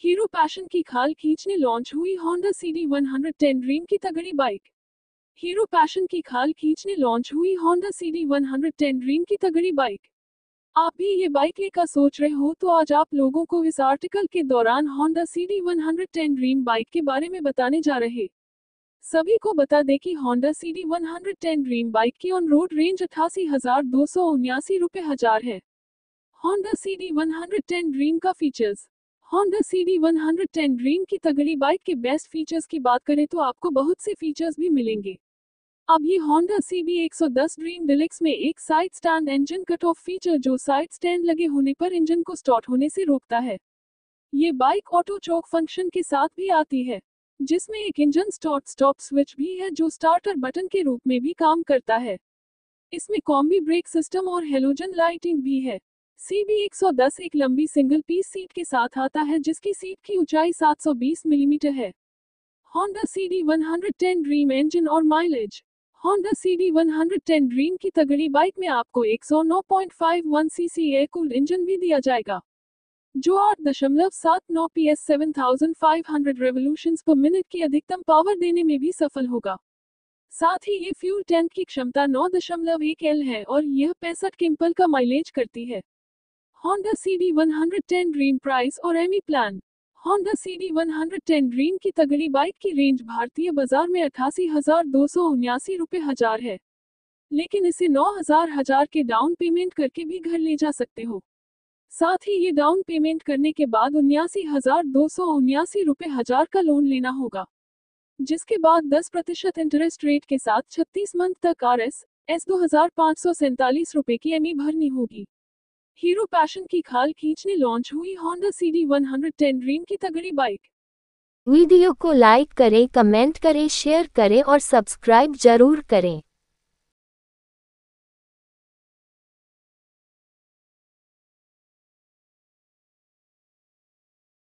Hero passion की खाल खींचने लॉन्च हुई होंडा CD 110 ड्रीम की तगड़ी बाइक। हीरो पैशन की खाल खींचने लॉन्च हुई होंडा CD 110 ड्रीम की तगड़ी बाइक। आप भी ये बाइक लेकर सोच रहे हो तो आज आप लोगों को इस आर्टिकल के दौरान होंडा CD 110 ड्रीम बाइक के बारे में बताने जा रहे। सभी को बता दें कि होंडा CD 110 ड्रीम बाइक की ऑन रोड रेंज 88,279 रुपये हजार है। होंडा CD 110 ड्रीम का फीचर्स। होंडा CD 110 ड्रीम की तगड़ी बाइक के बेस्ट फीचर्स की बात करें तो आपको बहुत से फीचर्स भी मिलेंगे। अब ये होंडा CB 110 ड्रीम डिलक्स में एक side stand engine cut off feature जो साइड स्टैंड लगे होने पर इंजन को स्टार्ट होने से रोकता है। ये बाइक ऑटो चोक फंक्शन के साथ भी आती है, जिसमें एक इंजन स्टार्ट स्टॉप स्विच भी है जो स्टार्टर बटन के रूप में भी काम करता है। इसमें कॉम्बी ब्रेक सिस्टम और हेलोजन लाइटिंग भी है। CB 110 एक लंबी सिंगल पीस सीट के साथ आता है जिसकी सीट की ऊंचाई 720 मिलीमीटर है। होंडा CD 110 ड्रीम इंजन और माइलेज। होंडा CD 110 ड्रीम की तगड़ी बाइक में आपको 109.51 सीसी एयर कूल्ड इंजन भी दिया जाएगा, जो 8.79 PS 7500 रेवोल्यूशंस पर मिनट की अधिकतम पावर देने में भी सफल होगा। साथ ही ये फ्यूल टैंक की क्षमता 9.1 L है और यह 65 किम्पल का माइलेज करती है। होंडा CD 110 ड्रीम प्राइस और EMI plan. Honda CD 110 Dream की तगड़ी बाइक की रेंज भारतीय बाजार में 88,279 रुपये हजार है, लेकिन इसे 9,000 के डाउन पेमेंट करके भी घर ले जा सकते हो। साथ ही ये डाउन पेमेंट करने के बाद 79,279 रुपये हजार का लोन लेना होगा, जिसके बाद 10% इंटरेस्ट रेट के साथ 36 मंथ तक RS 2,547 रुपये की एमई भरनी होगी। हीरो पैशन की खाल खींचने लॉन्च हुई होंडा CD 110 ड्रीम की तगड़ी बाइक। वीडियो को लाइक करें, कमेंट करें, शेयर करें और सब्सक्राइब जरूर करें।